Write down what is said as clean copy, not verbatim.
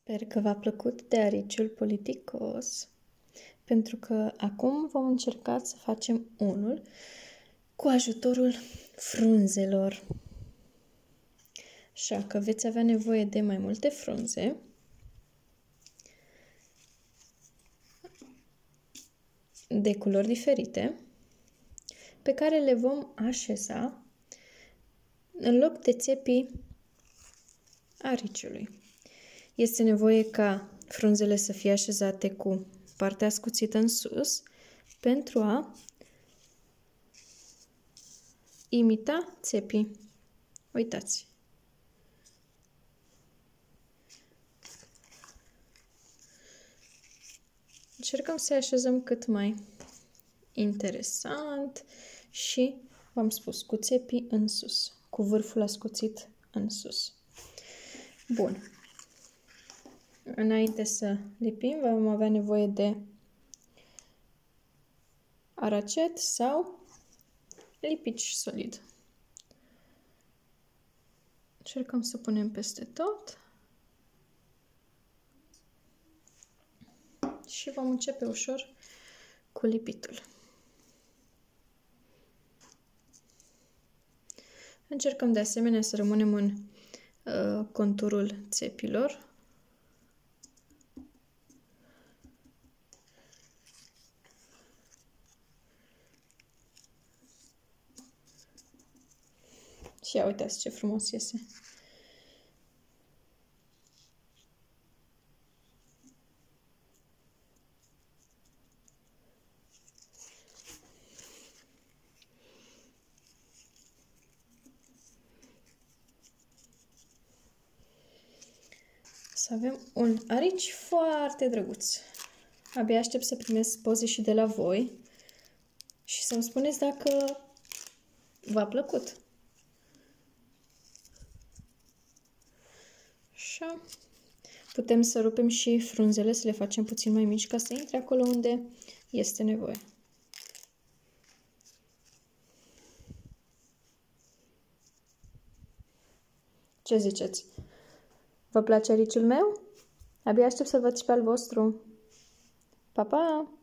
Sper că v-a plăcut de ariciul politicos, pentru că acum vom încerca să facem unul cu ajutorul frunzelor. Așa că veți avea nevoie de mai multe frunze. De culori diferite, pe care le vom așeza în loc de țepii ariciului. Este nevoie ca frunzele să fie așezate cu partea ascuțită în sus pentru a imita țepii. Uitați! Încercăm să așezăm cât mai interesant și, v-am spus, cu țepii în sus, cu vârful ascuțit în sus. Bun. Înainte să lipim, vom avea nevoie de aracet sau lipici solid. Încercăm să punem peste tot și vom începe ușor cu lipitul. Încercăm de asemenea să rămânem în conturul țepilor. Și ia uitați ce frumos iese. Să avem un arici foarte drăguț. Abia aștept să primesc poze și de la voi și să-mi spuneți dacă v-a plăcut. Așa. Putem să rupem și frunzele, să le facem puțin mai mici ca să intre acolo unde este nevoie. Ce ziceți? Vă place ariciul meu? Abia aștept să văd și pe al vostru. Pa, pa!